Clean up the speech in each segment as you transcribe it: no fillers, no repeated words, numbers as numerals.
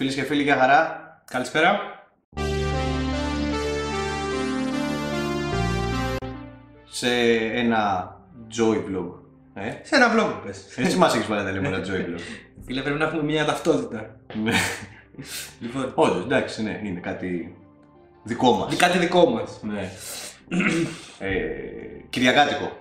Φίλες και φίλοι, για χαρά. Καλησπέρα. Σε ένα Joy Vlog. Σε ένα vlog πες. Έτσι μας έχεις βάλει να λέμε ένα Joy Vlog. Φίλε, πρέπει να έχουμε μια ταυτότητα. Ναι. Λοιπόν, Όντως, εντάξει, ναι, είναι κάτι δικό μας. κάτι δικό μας. Ναι. Κυριακάτικο.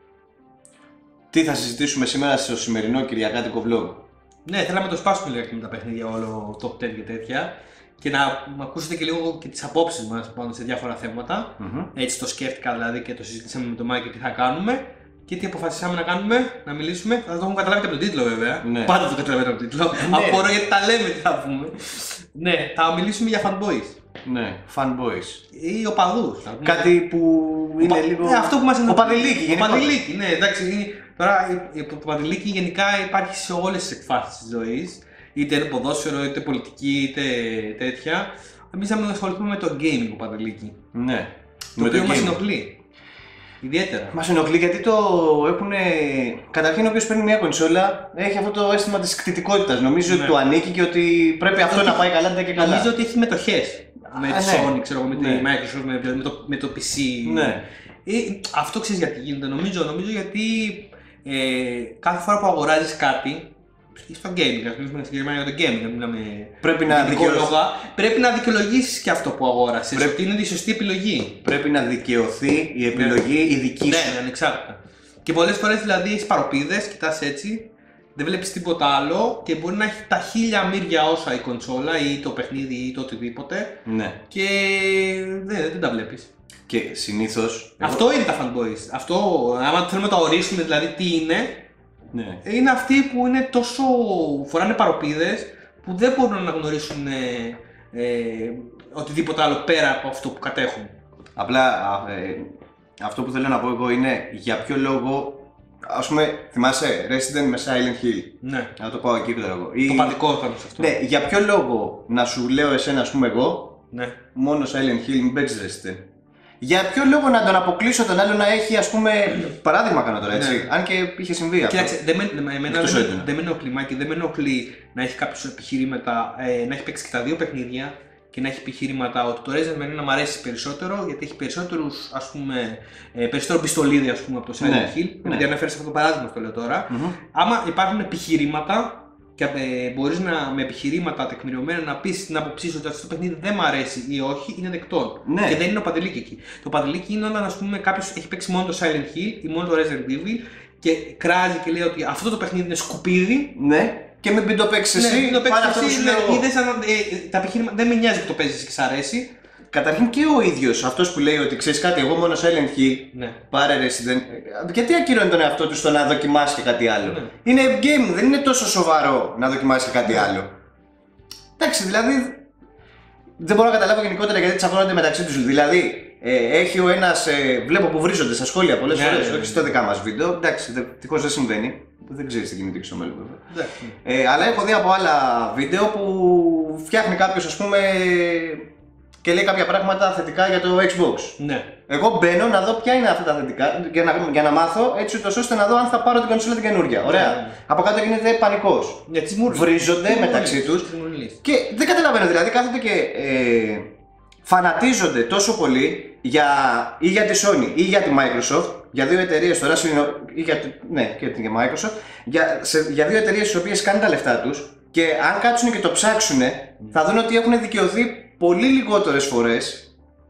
Τι θα συζητήσουμε σήμερα στο σημερινό Κυριακάτικο Vlog? Ναι, θέλαμε να το σπάσουμε λίγο και με τα παιχνίδια, όλο top 10 και τέτοια. Και να ακούσετε και λίγο και τις απόψεις μας πάνω σε διάφορα θέματα. Έτσι το σκέφτηκα δηλαδή και το συζήτησαμε με τον Μάκη τι θα κάνουμε. Και τι αποφασίσαμε να κάνουμε, να μιλήσουμε. Θα το έχουμε καταλάβει και από τον τίτλο βέβαια. Ναι. Πάντα το καταλαβαίνω από τον τίτλο. Απορώ γιατί τα λέμε τι θα πούμε. Ναι, θα μιλήσουμε για fanboys. Ναι, fanboys. Ή οπαδούς. Κάτι που είναι λίγο. Αυτό που μας ενοχλεί. Οπαδηλίκη, Οπαδηλίκη, ναι, εντάξει. Τώρα το οπαδηλίκη γενικά υπάρχει σε όλες τις εκφάσεις της ζωής. Είτε είναι ποδόσφαιρο, είτε πολιτική, είτε τέτοια. Εμείς θα ασχοληθούμε με το gaming οπαδηλίκη. Ναι. Το οποίο μας ενοχλεί. Ιδιαίτερα. Μας ενοχλεί γιατί το έχουν. Καταρχήν, όποιος παίρνει μια κονσόλα έχει αυτό το αίσθημα της κτητικότητας. Νομίζω ότι του ανήκει και ότι πρέπει αυτό να πάει καλά, και καλά. Νομίζω ότι έχει μετοχές. Με τη ναι. Sony, ξέρω, με τη Microsoft, με το PC. Ναι. Αυτό ξέρεις γιατί γίνεται, νομίζω γιατί κάθε φορά που αγοράζεις κάτι, στο gaming, ας μιλήσουμε συγκεκριμένα για το gaming, να μιλάμε πρέπει να δικαιολογήσεις και αυτό που αγόρασες, ότι είναι η σωστή επιλογή. Πρέπει να δικαιωθεί η επιλογή η δική σου. Ναι, ανεξάρτητα. Και πολλές φορές δηλαδή έχεις παροπίδες, κοιτάς έτσι, δεν βλέπεις τίποτα άλλο και μπορεί να έχει τα χίλια μύρια όσα η κονσόλα ή το παιχνίδι ή το οτιδήποτε. Ναι. Και δεν τα βλέπεις. Και συνήθως. Αυτό είναι τα fanboys. Αυτό, άμα θέλουμε να το ορίσουμε δηλαδή τι είναι, Ναι. είναι αυτοί που είναι τόσο. Φοράνε παροπίδες που δεν μπορούν να αναγνωρίσουν οτιδήποτε άλλο πέρα από αυτό που κατέχουν. Απλά αυτό που θέλω να πω εγώ είναι για ποιο λόγο. Ας πούμε, θυμάσαι Resident με Silent Hill. Ναι. Να το πάω εκεί, ξέρω εγώ. Το παντικό θα είναι σε αυτό. Ναι, για ποιο λόγο να σου λέω εσένα, ας πούμε εγώ, Ναι. μόνο Silent Hill, μην παίξεις Resident. Για ποιο λόγο να τον αποκλείσω τον άλλο να έχει, ας πούμε, παράδειγμα κάνω τώρα, έτσι, Ναι. αν και είχε συμβεί αυτό. Κοίταξε, δεν με ενοχλεί, Μάκη, δεν με ενοχλεί να έχει κάποιους επιχειρήματα, να έχει παίξει και τα δύο παιχνίδια και να έχει επιχειρήματα ότι το Resident Evil μου αρέσει περισσότερο γιατί έχει περισσότερους, ας πούμε, περισσότερο πιστολίδι, ας πούμε, από το Silent Hill. Γιατί αναφέρεις αυτό το παράδειγμα, το λέω τώρα. Άμα υπάρχουν επιχειρήματα και μπορείς με επιχειρήματα τεκμηριωμένα να πεις την άποψή σου ότι αυτό το παιχνίδι δεν μου αρέσει ή όχι, είναι δεκτό. Ναι. Και δεν είναι ο παντελίκι εκεί. Το παντελίκι είναι όταν, ας πούμε, κάποιος έχει παίξει μόνο το Silent Hill ή μόνο το Resident Evil και κράζει και λέει ότι αυτό το παιχνίδι είναι σκουπίδι. Ναι. Και μην το παίξεις εσύ, μην το παίξεις εσύ, τα επιχείρηματα δεν με νοιάζει που το παίζεις και σ' αρέσει. Καταρχήν και ο ίδιος, αυτός που λέει ότι ξέρεις κάτι, εγώ μόνο Silent Hill, πάρε Resident. Γιατί ακυρώνει τον εαυτό του στο να δοκιμάσει και κάτι άλλο? Ναι. Είναι game, δεν είναι τόσο σοβαρό να δοκιμάσει και κάτι άλλο. Εντάξει, δηλαδή. Δεν μπορώ να καταλάβω γενικότερα γιατί τσακώνονται μεταξύ τους. Δηλαδή, έχει ο ένας. Βλέπω που βρίζονται στα σχόλια πολλές φορές, όχι στο δικά μας βίντεο. Εντάξει, τυχώς δεν συμβαίνει. Δεν ξέρεις τι γίνεται και στο μέλλον, βέβαια. Αλλά έχω δει από άλλα βίντεο που φτιάχνει κάποιος, ας πούμε, και λέει κάποια πράγματα θετικά για το Xbox. Ναι. Εγώ μπαίνω να δω ποια είναι αυτά τα θετικά για να μάθω έτσι ούτως ώστε να δω αν θα πάρω την κονσόλα την καινούργια. Ωραία. Από κάτω γίνεται πανικός. Βρίζονται μεταξύ τους. Και δεν καταλαβαίνω, δηλαδή κάθονται και φανατίζονται τόσο πολύ ή για τη Sony ή για τη Microsoft. Για δύο εταιρείες τώρα, και για Microsoft. Για δύο εταιρείες στις οποίες κάνουν τα λεφτά τους. Και αν κάτσουν και το ψάξουν, θα δουν ότι έχουν δικαιωθεί πολύ λιγότερες φορές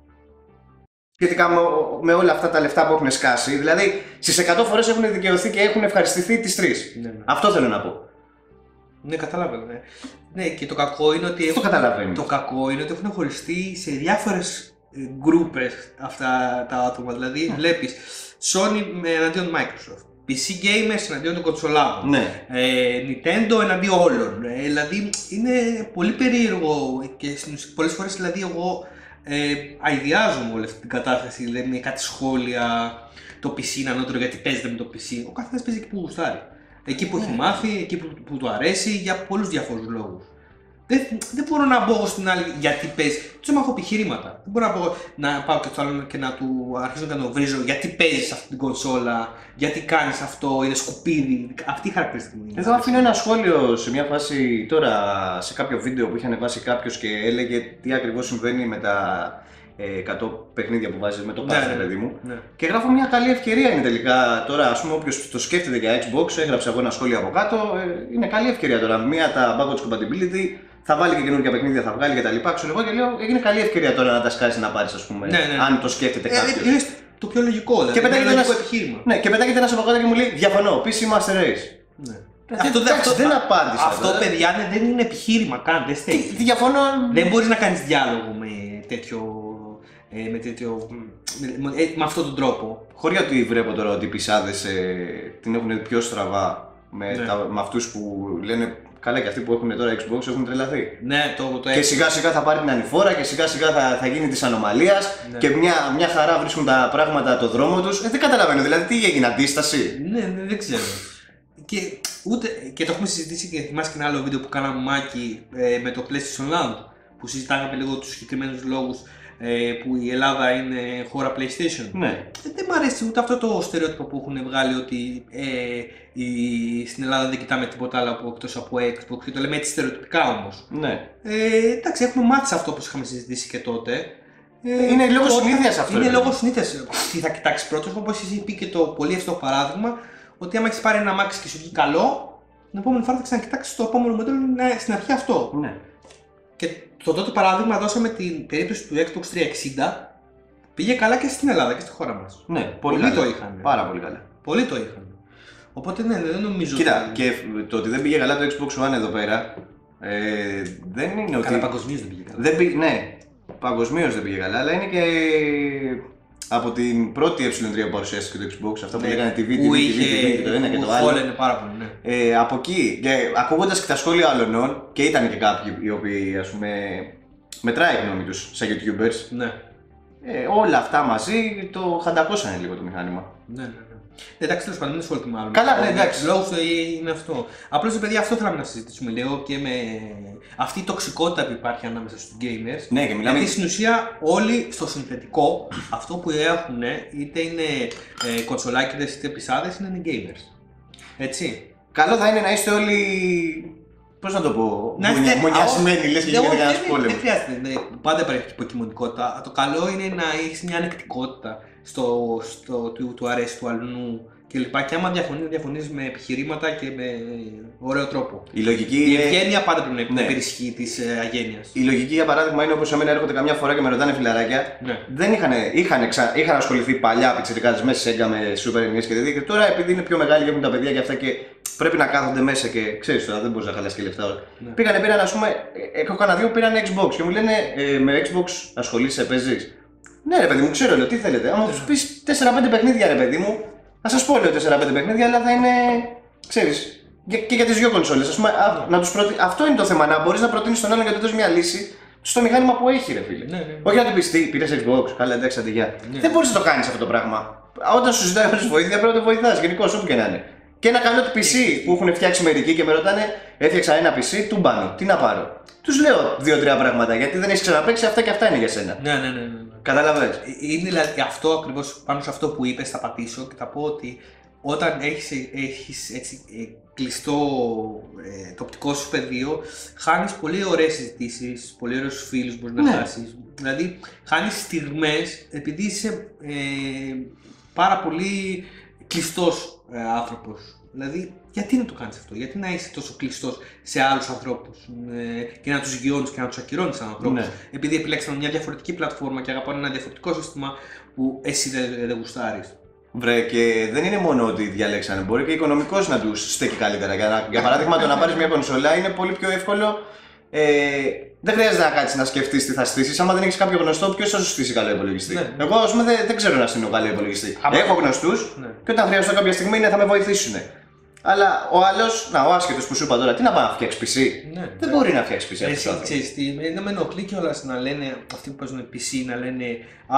σχετικά με όλα αυτά τα λεφτά που έχουν σκάσει. Δηλαδή στις 100 φορές έχουν δικαιωθεί και έχουν ευχαριστηθεί τις 3. Ναι. Αυτό θέλω να πω. Ναι, καταλαβαίνω. Ναι, και το κακό είναι ότι. Το κακό είναι ότι έχουν χωριστεί σε διάφορες γκρούπες αυτά τα άτομα. Δηλαδή βλέπεις Sony εναντίον Microsoft, PC gamers εναντίον των κονσολάδων, ναι. Nintendo εναντίον όλων. Δηλαδή είναι πολύ περίεργο και πολλές φορές δηλαδή εγώ αηδιάζομαι όλη αυτή την κατάσταση, δηλαδή με κάτι σχόλια, το PC είναι ανώτερο γιατί παίζεται με το PC. Ο καθένας παίζει εκεί που γουστάρει. Εκεί που έχει μάθει, εκεί που του αρέσει, για πολλούς διαφόρους λόγους. Δεν μπορώ να μπω στην άλλη γιατί παίζει. Του έχω επιχειρήματα. Δεν μπορώ να πάω και στο άλλο και να του αρχίσω να τον βρίζω γιατί παίζει αυτή την κονσόλα, γιατί κάνει αυτό, είναι σκουπίδι. Αυτή η χαρακτηριστική. Εδώ αφήνω ένα σχόλιο σε μια φάση τώρα σε κάποιο βίντεο που είχε ανεβάσει κάποιο και έλεγε τι ακριβώς συμβαίνει με τα 100 παιχνίδια που βάζεις με το pass, παιδί μου. Ναι. Και γράφω μια καλή ευκαιρία είναι τελικά τώρα. Ας πούμε, όποιος το σκέφτεται για Xbox, έγραψα εγώ ένα σχόλιο από κάτω. Είναι καλή ευκαιρία τώρα. Μία τα backwards compatibility, θα βάλει και καινούργια παιχνίδια, θα βγάλει κτλ. Ξέρω εγώ και λέω, έγινε καλή ευκαιρία τώρα να τα σκάσει να πάρει, ας πούμε. Αν το σκέφτεται κάποιος. Είναι το πιο λογικό, δηλαδή. Και πετάγεται ένας επιχείρημα. Ναι, και πετάγεται ένας από κάτω και μου λέει διαφωνώ, PC Master Race. Ναι. Δεν απάντησα. Αυτό, παιδιά, δεν είναι επιχείρημα καν. Διαφωνώ. Δεν μπορείς να κάνεις διάλογο με αυτόν τον τρόπο. Χωρίς ότι βλέπω τώρα ότι οι πισάδες την έχουν πιο στραβά με αυτούς που λένε καλά και αυτοί που έχουν τώρα Xbox έχουν τρελαθεί. Ναι, και σιγά σιγά θα πάρει την ανηφόρα και σιγά σιγά θα γίνει της ανομαλίας και μια χαρά βρίσκουν τα πράγματα το δρόμο τους. Δεν καταλαβαίνω, δηλαδή τι έγινε, αντίσταση. Ναι, δεν ξέρω. Και το έχουμε συζητήσει και θυμάσαι και ένα άλλο βίντεο που κάναμε Μάκη με το PlayStation Lounge που συζητάγαμε λίγο τους συγκεκριμένους λόγους που η Ελλάδα είναι χώρα PlayStation. Ναι. Δεν μου αρέσει ούτε αυτό το στερεότυπο που έχουν βγάλει ότι στην Ελλάδα δεν κοιτάμε τίποτα άλλο εκτός από Xbox και το λέμε έτσι στερεοτυπικά όμως. Ναι. Εντάξει, έχουμε μάθει σε αυτό που είχαμε συζητήσει και τότε. Είναι λόγω συνήθειας αυτό. Είναι λόγω συνήθειας. Τι θα κοιτάξει πρώτος, όπως εσύ πει και το πολύ εύστοχο παράδειγμα, ότι άμα έχεις πάρει ένα Max και σου βγει καλό, την επόμενη φορά θα ξανακοιτάξεις το επόμενο μοντέλο στην αρχή αυτό. Ναι. Και το τότε παράδειγμα δώσαμε την περίπτωση του Xbox 360. Πήγε καλά και στην Ελλάδα και στη χώρα μας. Ναι, πολλοί το είχαν. Πάρα πολύ καλά. Πολλοί το είχαν. Οπότε ναι, δεν νομίζω. Κοίτα, και το ότι δεν πήγε καλά το Xbox One εδώ πέρα δεν είναι ότι. Καλά, παγκοσμίως δεν πήγε καλά. Ναι, παγκοσμίως δεν πήγε καλά, αλλά είναι και από την πρώτη E3 που παρουσιάστηκε το Xbox, αυτά που λέγανε TV, και το ένα και το άλλο. Όλα είναι πάρα πολύ, ναι. Από εκεί, και ακούγοντας και τα σχόλια άλλων, και ήταν και κάποιοι οι οποίοι, ας πούμε, μετράει η γνώμη τους σαν YouTubers, ναι. Όλα αυτά μαζί το χαντακώσανε λίγο το μηχάνημα. Ναι. Εντάξει, τέλος πάντων, δεν ασχολείται με άλλο. Καλά, ναι, εντάξει. Λόγος είναι αυτό. Απλώς, παιδιά, αυτό θέλαμε να συζητήσουμε λίγο και με αυτή η τοξικότητα που υπάρχει ανάμεσα στους gamers. Ναι, και μιλάμε. Γιατί στην ουσία όλοι στο συνθετικό αυτό που έχουν, είτε είναι κονσολάκιδες είτε πισάδες, είναι gamers. Έτσι. Καλό θα είναι να είστε όλοι. Πώς να το πω, μονιασμένοι, λες και γίνεται κανένας πόλεμος. Δεν χρειάζεται, πάντα υπάρχει υποκειμονικότητα. Το καλό είναι να έχεις μια ανεκτικότητα στο του αρέσει του αλλού κλπ. Και άμα διαφωνείς με επιχειρήματα και με ωραίο τρόπο. Η ευγένεια πάντα πρέπει να υπερισχύει της αγένειας. Η λογική, για παράδειγμα, είναι όπως εμένα έρχονται καμιά φορά και με ρωτάνε φιλαράκια. Ναι. Δεν είχαν ασχοληθεί παλιά πιτσιρικάδες μέσα σε Sega με Super NES και τέτοια. Και τώρα επειδή είναι πιο μεγάλοι και έχουν τα παιδιά και αυτά και πρέπει να κάθονται μέσα και ξέρεις τώρα, δεν μπορείς να χαλάσεις και λεφτά. Ναι. Πήραν, ας πούμε, έχω κανένα δύο πήραν Xbox και μου λένε με Xbox ασχολείσαι, παίζεις. Ναι, ρε παιδί μου, ξέρω, λέω τι θέλετε. Άμα τους πεις 4-5 παιχνίδια, ρε παιδί μου, θα σας πω λέω 4-5 παιχνίδια, αλλά θα είναι. Ξέρεις, και για τις δύο κονσόλες. Ας πούμε, αυτό είναι το θέμα, να μπορείς να προτείνεις τον άλλον και να του δώσεις μια λύση στο μηχάνημα που έχει, ρε φίλε. Ναι. Όχι να του πεις τι, πήρες Xbox, καλά εντάξει, αντιγεια. Ναι. Δεν μπορείς να το κάνεις αυτό το πράγμα. Όταν σου ζητάει βοήθεια, πρέπει να το βοηθάς γενικώς, όπου και να είναι. Και ένα καλό PC που έχουν φτιάξει μερικοί και με ρωτάνε, έφτιαξα ένα PC, του μπάνω, τι να πάρω. Τους λέω 2-3 πράγματα γιατί δεν έχεις ξαναπαίξει, αυτά και αυτά είναι για σένα. Ναι. Κατάλαβες. Είναι δηλαδή αυτό ακριβώς πάνω σε αυτό που είπες, θα πατήσω και θα πω ότι όταν έχεις έτσι κλειστό το οπτικό σου πεδίο, χάνεις πολύ ωραίες συζητήσεις, πολύ ωραίους φίλους μπορείς να χάσεις. Δηλαδή, χάνεις στιγμές επειδή είσαι πάρα πολύ κλειστός άνθρωπος. Δηλαδή, γιατί να το κάνεις αυτό, γιατί να είσαι τόσο κλειστός σε άλλους ανθρώπους και να τους γιώνεις και να τους ακυρώνεις σαν ανθρώπους, επειδή επιλέξαμε μια διαφορετική πλατφόρμα και αγαπάνε ένα διαφορετικό σύστημα που εσύ δεν γουστάρεις. Βρε, και δεν είναι μόνο ότι διαλέξανε, μπορεί και οικονομικώς να τους στέκει καλύτερα. Για παράδειγμα, το να πάρεις μια κονσόλα είναι πολύ πιο εύκολο. Δεν χρειάζεται να κάτσεις να σκεφτείς τι θα στήσεις. Άμα δεν έχεις κάποιο γνωστό, ποιος θα σου στήσει καλό υπολογιστή. Ναι. Εγώ, ας πούμε, δεν ξέρω να στείλω καλό υπολογιστή. Έχω γνωστούς και όταν χρειαστώ κάποια στιγμή θα με βοηθήσουν. Αλλά ο άλλος, ο άσχετος που σου είπα τώρα, τι να πάει να φτιάξει PC. Ναι, δεν μπορεί να φτιάξει PC. Εσύ ξέρεις τι, δεν με ενοχλεί κιόλας να λένε αυτοί που παίζουν PC να λένε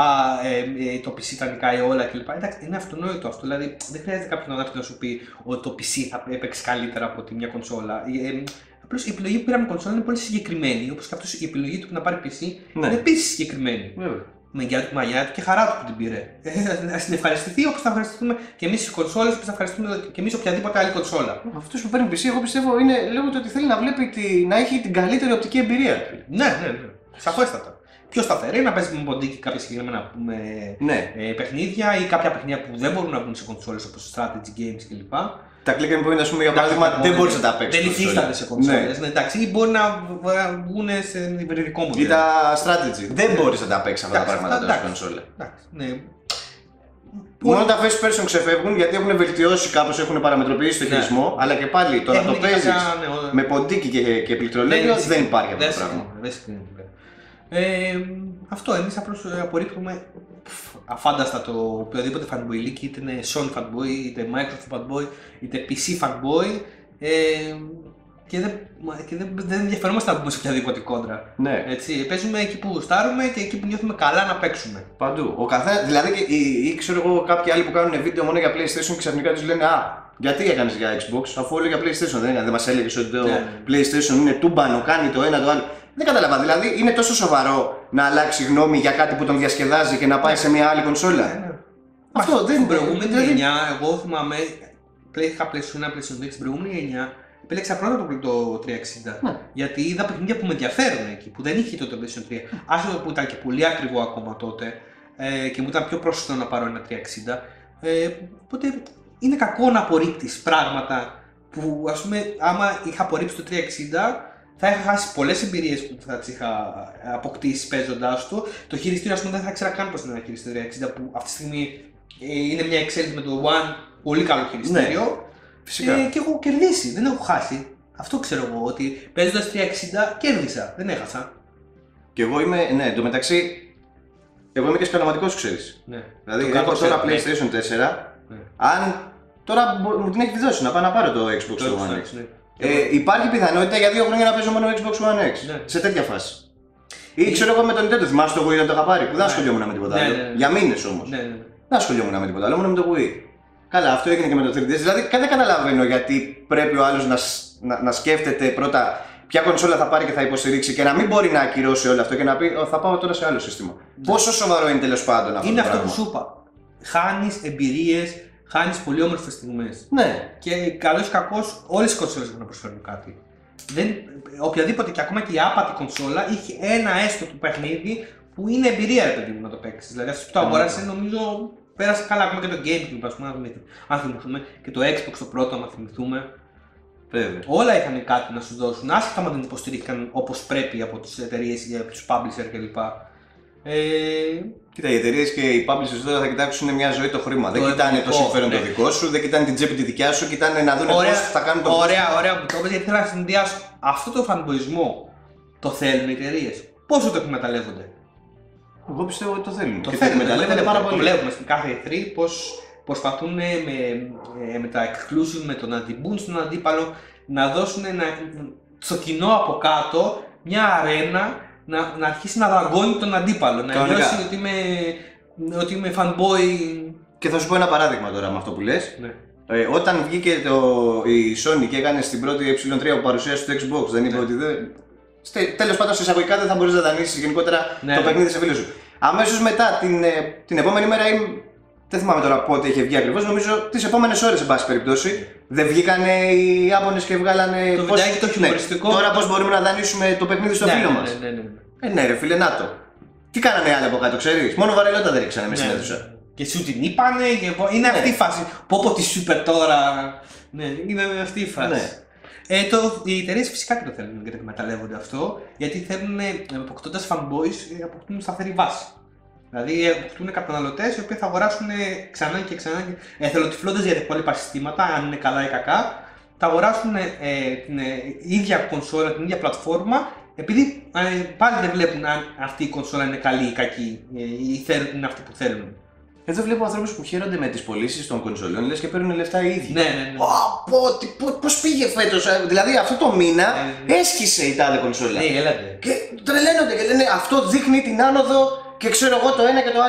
το PC τα νικάει όλα κλπ. Εντάξει, είναι αυτονόητο αυτό. Δηλαδή δεν χρειάζεται κάποιος να έρθει να σου πει ότι το PC θα έπαιξει καλύτερα από τη μια κονσόλα. Απλώς η επιλογή που πήραμε κονσόλα είναι πολύ συγκεκριμένη. Όπως και αυτός η επιλογή του που να πάρει PC είναι επίσης συγκεκριμένη. Με μαγιά του και χαρά του που την πήρε. Ας την ευχαριστηθεί όπως θα ευχαριστούμε και εμείς οι κονσόλες, όπως θα ευχαριστούμε και εμείς οποιαδήποτε άλλη κονσόλα. Αυτός που παίρνει PC, εγώ πιστεύω είναι λόγω του ότι θέλει να βλέπει να έχει την καλύτερη οπτική εμπειρία. Ναι. Σαφέστατα. Πιο σταθερή, να παίζει με ποντίκι κάποια συγκεκριμένα παιχνίδια ή κάποια παιχνίδια που δεν μπορούν να βγουν σε κονσόλες όπως strategy games κλπ. Τα click and point, ας πούμε, για παράδειγμα, δεν μπορείς να τα παίξεις. Δεν υφίστανται σε κονσόλες. Ναι. Εντάξει, ή μπορεί να βγουν σε υβριδικό μοντέλο. Ή τα strategy. Δεν μπορείς να τα παίξεις αυτά τα πράγματα τώρα σε κονσόλα. Ναι. Μόνο τα first person ξεφεύγουν γιατί έχουν βελτιώσει κάπως, έχουν παραμετροποιήσει το χειρισμό. Αλλά και πάλι τώρα το παίζεις με ποντίκι και πληκτρολόγιο δεν υπάρχει αυτό το πράγμα. Αυτό, εμείς απλώς απορρίπτουμε αφάνταστα το οποιοδήποτε fanboy, είτε είναι Sony fanboy, είτε Microsoft fanboy, είτε PC fanboy, και δεν ενδιαφερόμαστε να μπούμε σε οποιαδήποτε κόντρα. Ναι. Έτσι, παίζουμε εκεί που γουστάρουμε και εκεί που νιώθουμε καλά να παίξουμε. Παντού. Ο καθένας, δηλαδή ή ξέρω εγώ κάποιοι άλλοι που κάνουν βίντεο μόνο για PlayStation και ξαφνικά τους λένε γιατί έκανες για Xbox, αφού όλο για PlayStation δεν μας έλεγες ότι το PlayStation είναι τούμπανο, κάνει το ένα το άλλο. Δεν κατάλαβα, δηλαδή είναι τόσο σοβαρό να αλλάξει γνώμη για κάτι που τον διασκεδάζει και να πάει σε μια άλλη κονσόλα. Αυτό δεν είναι. Στην προηγούμενη γενιά, εγώ θυμάμαι, είχα PlayStation 1, PlayStation 2, στην προηγούμενη γενιά επέλεξα πρώτα το 360. Γιατί είδα παιχνίδια που με ενδιαφέρουν εκεί, που δεν είχε το PlayStation 3. Άσχετο που ήταν και πολύ ακριβό ακόμα τότε και μου ήταν πιο πρόσφατο να πάρω ένα 360. Οπότε είναι κακό να απορρίπτεις πράγματα που, ας πούμε, άμα είχα απορρίψει το 360. Θα είχα χάσει πολλές εμπειρίες που θα τις είχα αποκτήσει παίζοντάς του. Το χειριστήριο, ας πούμε, δεν θα ήξερα καν πώς είναι ένα χειριστήριο 360 που αυτή τη στιγμή είναι μια εξέλιξη με το One, πολύ καλό χειριστήριο. Ναι, φυσικά. Και έχω κερδίσει, δεν έχω χάσει. Αυτό ξέρω εγώ, ότι παίζοντας 360 κέρδισα, δεν έχασα. Και εγώ είμαι, εντωμεταξύ, εγώ είμαι και σκαλωματικός, ξέρεις. Ναι. Δηλαδή, έχω τώρα PlayStation 4. Ναι. Αν τώρα μου την έχει δώσει να πάω να πάρω το Xbox One X. Υπάρχει πιθανότητα για 2 χρόνια να παίζω μόνο Xbox One X. Ναι. Σε τέτοια φάση. Ή ξέρω εγώ με τον Nintendo, θυμάσαι το Wii όταν το είχα πάρει, που δεν ασχολιόμουν με τίποτα άλλο. Για μήνες όμως. Δεν ασχολιόμουν με τίποτα άλλο, μόνο με το Wii. Καλά, αυτό έγινε και με το 3DS. Δηλαδή δεν καταλαβαίνω γιατί πρέπει ο άλλος να σκέφτεται πρώτα ποια κονσόλα θα πάρει και θα υποστηρίξει και να μην μπορεί να ακυρώσει όλο αυτό και να πει θα πάω τώρα σε άλλο σύστημα. Πόσο σοβαρό είναι τέλος πάντων αυτό? Είναι αυτό που σου είπα. Χάνεις εμπειρίες. Χάνεις πολύ όμορφες στιγμές. Ναι. Και καλώς ή κακώς όλες οι κονσόλες έχουν να προσφέρουν κάτι. Οποιαδήποτε και ακόμα και η άπατη κονσόλα έχει ένα έστω του παιχνίδι που είναι εμπειρία, ρε παιδί μου, να το παίξεις. Δηλαδή αυτό που το αγοράσαι, νομίζω πέρασε καλά. Ακόμα και το GameCube, ας πούμε, αν θυμηθούμε, και το Xbox το πρώτο, αν θυμηθούμε. Βέβαια. Όλα είχαν κάτι να σου δώσουν, άσχετα αν δεν υποστηρίχθηκαν όπως πρέπει από τις εταιρείες ή από τους publisher κλπ. Κοίτα, οι εταιρείες και οι publishers τώρα θα κοιτάξουν μια ζωή το χρήμα. Δεν κοιτάνε το συμφέρον το δικό σου, δεν κοιτάνε την τσέπη τη δικιά σου, κοιτάνε να δουν πώς θα κάνουν το Ωραία που το είπες, γιατί θέλω να συνδυάσω. Αυτό το φανμποϊσμό το θέλουν οι εταιρείες. Πόσο το εκμεταλλεύονται? Εγώ πιστεύω ότι το θέλουν. Το εκμεταλλεύονται πάρα πολύ. Το βλέπουμε στην κάθε E3 πως προσπαθούν με τα exclusive, με το να την μπουν στον αντίπαλο, να δώσουν στο κοινό από κάτω μια αρένα. Να αρχίσει να δαγκώνει τον αντίπαλο, να νιώσει ότι είμαι fanboy. Και θα σου πω ένα παράδειγμα τώρα με αυτό που λες. Ναι. Όταν βγήκε η Sony και έκανε στην πρώτη E3 που παρουσίασε το Xbox, δεν είπε ότι δεν... Τέλος πάντων, σε εισαγωγικά δεν θα μπορείς να δανείσεις γενικότερα το παιχνίδι σε φίλο σου. Αμέσως μετά την επόμενη μέρα, δεν θυμάμαι τώρα πότε είχε βγει ακριβώς, νομίζω τις επόμενες ώρες, εν πάση περιπτώσει, δεν βγήκανε οι Ιάπωνες και βγάλανε. Το βιντεάκι το χιουμοριστικό. Τώρα πώς μπορούμε να δανείσουμε το παιχνίδι στο φίλο μας. Ναι, ρε φίλε, να το. Τι κάνανε οι άλλοι από κάτω, ξέρεις? Μόνο βαρελότα δεν ρίξανε μέσα στην αίθουσα. Και σου την είπανε, είναι αυτή η φάση. Πω τη σούπερ τώρα. Ναι, είναι αυτή η φάση. Οι εταιρείες φυσικά και το θέλουν και το εκμεταλλεύονται αυτό, γιατί θέλουν, αποκτώντας fanboys, αποκτούν σταθερή βάση. Δηλαδή αποκτούν καταναλωτές οι οποίοι θα αγοράσουν ξανά και ξανά, εθελοτυφλώντας για τα υπόλοιπα συστήματα, αν είναι καλά ή κακά, θα αγοράσουν την ίδια κονσόλα, την ίδια πλατφόρμα, επειδή πάλι δεν βλέπουν αν αυτή η κονσόλα είναι καλή ή κακή ή είναι αυτή που θέλουν. Εδώ βλέπω ανθρώπους που χαίρονται με τις πωλήσεις των κονσολών, λες και παίρνουν λεφτά οι ίδιοι. Ναι. Πώς πήγε φέτος, δηλαδή αυτό το μήνα έσχισε η τάδε κονσόλα. Ναι, έλατε. Και τρελαίνονται και λένε αυτό δείχνει την άνοδο και ξέρω εγώ το ένα και το άλλο.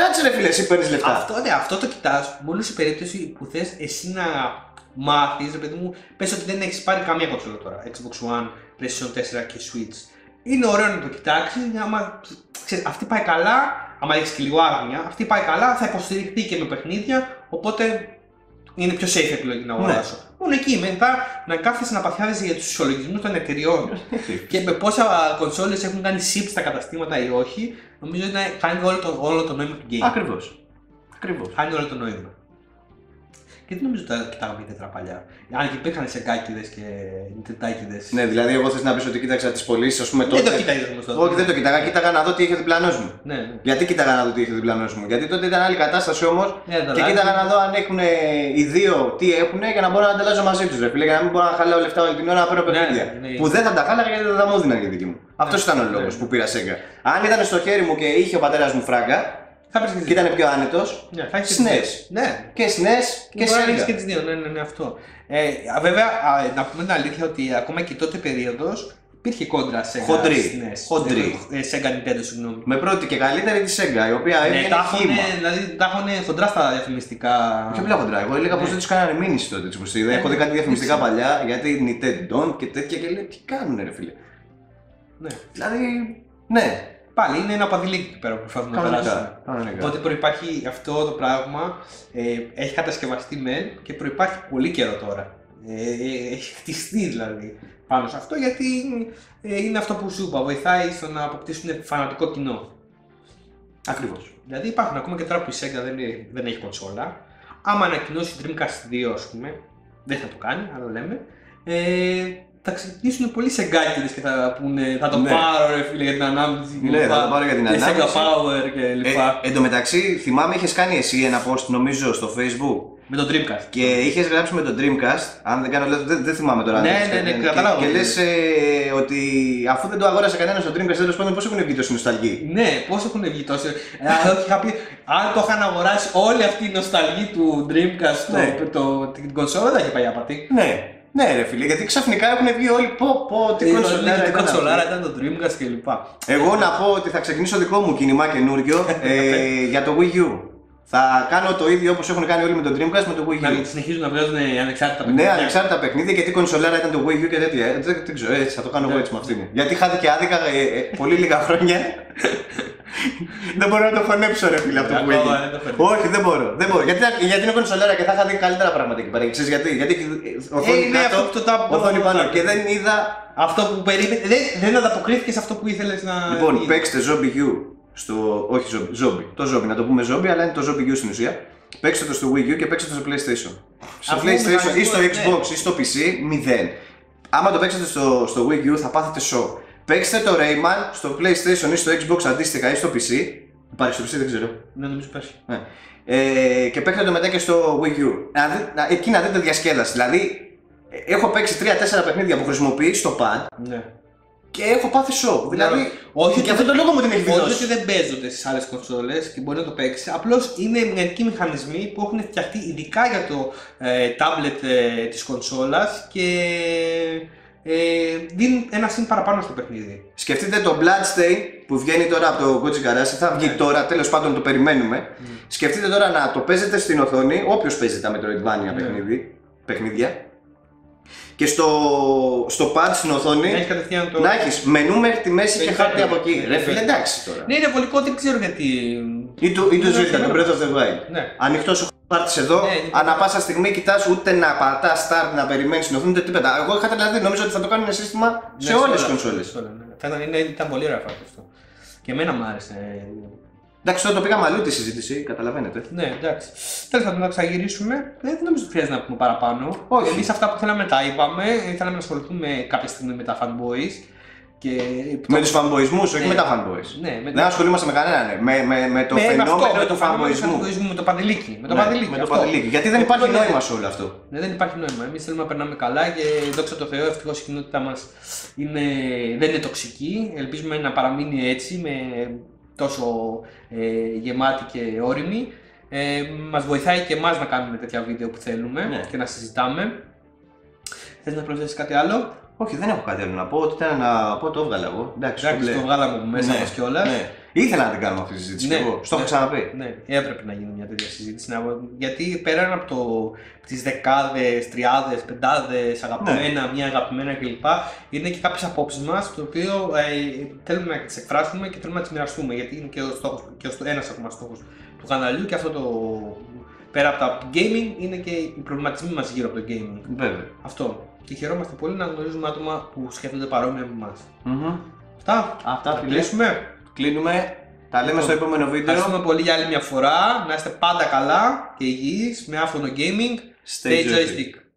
Κάτσε ρε φίλε, εσύ παίρνεις λεφτά. Αυτό το κοιτάς μόνο σε περίπτωση που θες εσύ να μάθεις, ρε παιδί μου, πες ότι δεν έχεις πάρει καμία κονσόλα τώρα. Xbox One, PlayStation 4 και Switch. Είναι ωραίο να το κοιτάξεις, άμα ξέρεις, αυτή πάει καλά, άμα έχεις και λίγο άγνοια, αυτή πάει καλά, θα υποστηριχθεί και με παιχνίδια, οπότε είναι πιο safe επιλογή να αγοράσω. Μόνο εκεί μετά να κάθεσαι να παθιάζεσαι για τους ισολογισμούς των εταιριών και με πόσα κονσόλες έχουν κάνει ship στα καταστήματα ή όχι, νομίζω ότι χάνει όλο το νόημα του game. Ακριβώς. Χάνει όλο το νόημα. Και δεν νομίζω ότι τα κοιτάγαμε ιδιαίτερα παλιά. Αν και υπήρχαν σεγκάκιδες και νιτεντάκιδες. Ναι, δηλαδή, εγώ θες να πεις ότι κοίταξα τις πωλήσεις, ας πούμε τότε. Δεν το κοίταγες όμως τότε. Όχι, δεν το κοίταγα. Κοίταγα να δω τι είχε ο διπλανός μου. Ναι. Γιατί κοίταγα να δω τι είχε ο διπλανός μου? Γιατί τότε ήταν άλλη κατάσταση όμως. Και κοίταγα να δω αν έχουν οι δύο τι έχουν για να μπορώ να ανταλλάζω μαζί τους. Για να μην μπορώ να χαλάω λεφτά όλη την ώρα να παίρνω παιχνίδια. Που δεν θα τα χάλαγα γιατί δεν θα μου έδιναν για δική μου. Αυτό ήταν ο λόγος που πήρα Sega. Αν ήταν στο χέρι μου και είχε ο πατέρας μου φράγκα. Και ήταν πιο άνετος. Ναι, θα έχεις SNES. Ναι. Και SNES και Sega. Sega. Και τις δύο, ναι, αυτό. Βέβαια, να πούμε την αλήθεια ότι ακόμα και τότε περίοδος υπήρχε κόντρα Sega. Χοντρή. Sega Nintendo, συγγνώμη. Με πρώτη και καλύτερη τη Sega, η οποία είναι χύμα. Δηλαδή τα έχουν χοντρά στα διαφημιστικά. Όχι απλά χοντρά. Εγώ έλεγα πως δεν τους κάνανε μήνυση τότε. Έχω δει κάτι διαφημιστικά παλιά γιατί Nintendo και τέτοια και λέει τι κάνουνε ρε φίλε. Ναι. Δηλαδή, ναι. Πάλι είναι ένα παδιλίκι εκεί πέρα που προσπαθούν να περάσουν. Οπότε προϋπάρχει αυτό το πράγμα, έχει κατασκευαστεί μεν και προϋπάρχει πολύ καιρό τώρα. Έχει χτιστεί δηλαδή πάνω σε αυτό γιατί είναι αυτό που σου είπα, βοηθάει στο να αποκτήσουν φανατικό κοινό. Ακριβώς. Δηλαδή υπάρχουν ακόμα και τώρα που η Sega δεν έχει κονσόλα. Άμα ανακοινώσει Dreamcast 2, ας πούμε, δεν θα το κάνει, αλλά λέμε. Θα ξεκινήσουν πολλοί σεγκάκιδες και θα πούνε θα το πάρω ρε φίλε για την ανάπτυξη και ναι, θα το πάρω για την ανάπτυξη. Sega Power και λοιπά. Εν τω μεταξύ θυμάμαι είχες κάνει εσύ ένα post νομίζω στο Facebook με το Dreamcast. Και είχες γράψει με το Dreamcast, αν δεν κάνω λάθος, δεν θυμάμαι τώρα. Ναι, καταλάβω. Και λες ότι αφού δεν το αγόρασε κανένα στο Dreamcast, τέλος πάντων πώς έχουν βγει τόσοι νοσταλγοί. Ναι, πώς έχουν βγει τόσοι. Είχα πει, αν το είχαν αγοράσει όλη αυτή η νοσταλγή του Dreamcast, την κονσόλα, δεν είχε πάει απατή. Ναι, ρε φίλε, γιατί ξαφνικά έχουν βγει όλοι τι κονσολάρα ήταν το Dreamcast κλπ. Εγώ να πω ότι θα ξεκινήσω δικό μου κίνημα καινούριο για το Wii U. Θα κάνω το ίδιο όπως έχουν κάνει όλοι με το Dreamcast με το Wii U. Να συνεχίζουν να βγάζουν ανεξάρτητα παιχνίδια. Ναι, ανεξάρτητα παιχνίδια γιατί κονσολάρα ήταν το Wii U και τέτοια. Δεν ξέρω, έτσι θα το κάνω εγώ έτσι με αυτήν. Γιατί χάθηκε άδικα πολύ λίγα χρόνια. Δεν μπορώ να το χωνέψω ρε φίλε αυτό που έγινε. Όχι, δεν μπορώ. Γιατί είναι κονσολέρα και θα είχα δει καλύτερα πράγματα εκεί πέρα. Ξέρεις γιατί? Γιατί έχει οθόνη κάτω, οθόνη πάνω και δεν είδα αυτό που περίμενε. Δεν ανταποκρίθηκε σε αυτό που ήθελες να. Λοιπόν, παίξτε Zombie U. Όχι Zombie, το Zombie, να το πούμε Zombie, αλλά είναι το Zombie U στην ουσία. Παίξτε το στο Wii U και παίξτε το στο PlayStation. Στο PlayStation ή στο Xbox ή στο PC, 0. Άμα το παίξετε στο Wii U θα πάθετε show. Παίξτε το Rayman στο PlayStation ή στο Xbox αντίστοιχα ή στο PC. Υπάρχει στο PC, δεν ξέρω. Ναι, νομίζω υπάρχει. Και παίξτε το μετά και στο Wii U. Εκεί να δείτε διασκέδαση. Δηλαδή, έχω παίξει 3-4 παιχνίδια που χρησιμοποιεί στο pad. Ναι. Και έχω πάθει show. Δηλαδή, όχι, και αυτό το λόγο μου την έχει δώσει. Όχι ότι δεν παίζονται στις άλλες κονσόλες και μπορεί να το παίξει. Απλώς είναι μερικοί μηχανισμοί που έχουν φτιαχτεί ειδικά για το tablet της κονσόλας και δίνουν ένα συν παραπάνω στο παιχνίδι. Σκεφτείτε το Bloodstain που βγαίνει τώρα από το Koji Garashi, θα βγει τώρα, τέλος πάντων το περιμένουμε. Σκεφτείτε τώρα να το παίζετε στην οθόνη, όποιος παίζει τα Metroidvania παιχνίδια. Και στο pad στην οθόνη να έχεις μενού μέχρι τη μέση και χάρτη από εκεί. Ρε φίλε, εντάξει τώρα. Ναι, είναι βολικό, δεν ξέρω γιατί. Ή το Zelda, το Breath of the Wild. Ανοιχτός ο χάρτης εδώ, ανά πάσα στιγμή κοιτάς ούτε να πατάς start να περιμένεις στην οθόνη, ούτε τίποτα. Εγώ είχα δηλαδή νομίζω ότι θα το κάνουν σύστημα σε όλες τις κονσόλες. Ήταν πολύ ωραία αυτό. Και εμένα μου άρεσε. Εντάξει, τώρα το πήγαμε αλλού τη συζήτηση, καταλαβαίνετε. Ναι, εντάξει. Τέλος πάντων, να ξαγυρίσουμε. Δεν νομίζω ότι χρειάζεται να πούμε παραπάνω. Όχι. Εμείς αυτά που θέλαμε τα είπαμε. Θέλαμε να ασχοληθούμε κάποια στιγμή με τα fanboys. Και... Με τους fanboysμούς, όχι με τα fanboys. Ναι, δεν ασχολούμαστε με κανέναν. Με το φαινόμενο του fanboysμού. Με το παδιλίκι. Με το παδιλίκι. Γιατί δεν υπάρχει νόημα σε όλο αυτό. Ναι, δεν υπάρχει νόημα. Εμείς θέλουμε να περνάμε καλά και δόξα τω Θεώ, ευτυχώς η κοινότητά μας δεν είναι τοξική. Ελπίζουμε να παραμείνει έτσι με τόσο γεμάτη και όρημη. Μας βοηθάει και εμάς να κάνουμε τέτοια βίντεο που θέλουμε και να συζητάμε. Θες να προσθέσεις κάτι άλλο? Όχι, δεν έχω κάτι άλλο να πω. Ό,τι ήταν να πω το έβγαλα εγώ. Εντάξει, το βγάλαμε μέσα μας κιόλας. Ήθελα να την κάνουμε αυτή τη συζήτηση και εγώ. Στο έχω ξαναπεί. Ναι, έπρεπε να γίνει μια τέτοια συζήτηση. Γιατί πέραν από τις δεκάδες, τριάδες, πεντάδες, αγαπημένα, μια αγαπημένα κλπ. Είναι και κάποιες απόψεις μας, το οποίο θέλουμε να τις εκφράσουμε και θέλουμε να τις μοιραστούμε. Γιατί είναι και ένας ακόμα στόχος του καναλιού και αυτό το. Πέρα από τα gaming είναι και οι προβληματισμοί μας γύρω από το gaming. Βέβαια. Αυτό. Και χαιρόμαστε πολύ να γνωρίζουμε άτομα που σκέφτονται παρόμοια με εμάς. Αυτά Κλείνουμε. Τα λέμε στο επόμενο βίντεο. Ευχαριστούμε πολύ για άλλη μια φορά. Να είστε πάντα καλά και υγιείς με άφθονο gaming. Stay joystick.